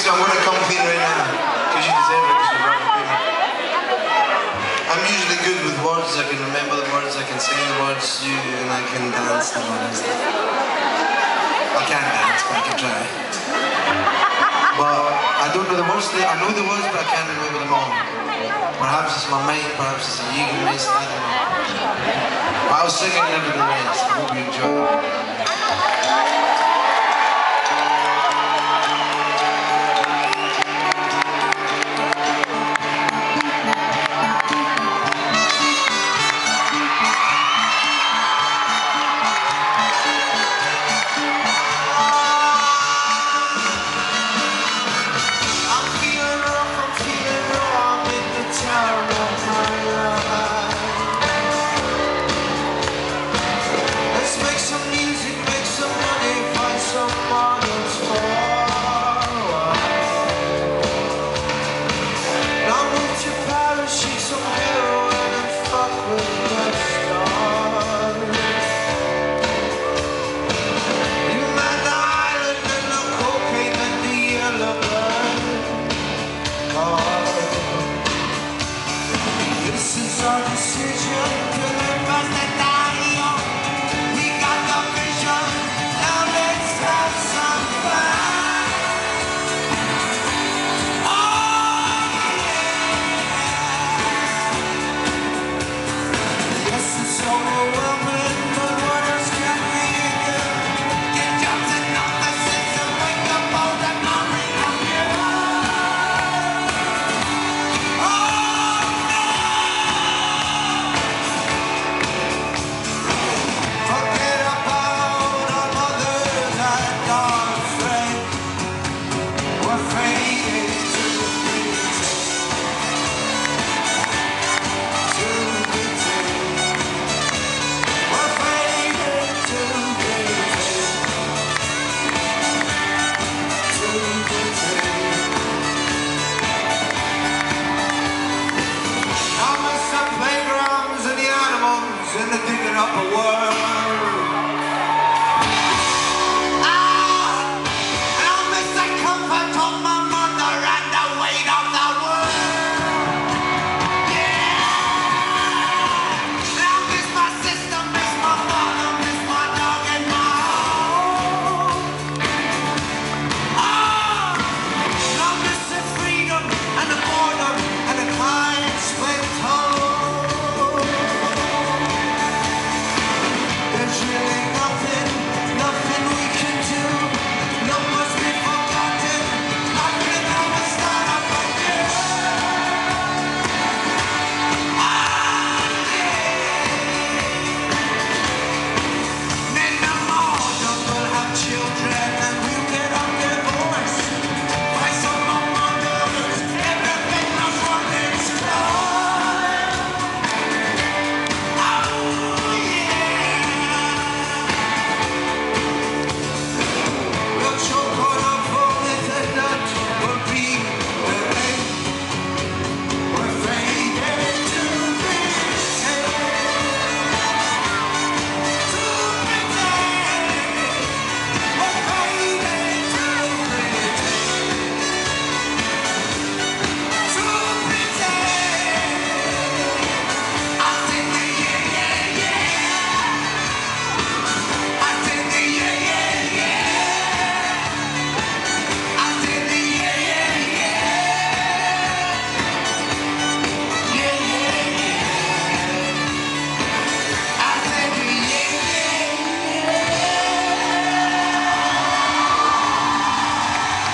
So I'm gonna come clean right now, because you deserve it, because you're right. I'm usually good with words. I can remember the words, I can sing the words, and I can dance the words. I can't dance, but I can try. But I don't know the words. I know the words, but I can't remember them all. Perhaps it's my mind, perhaps it's the eagerness, I don't know. But I'll sing it nevertheless. I hope you enjoy it.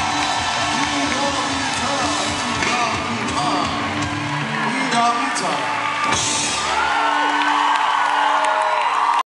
Guitar.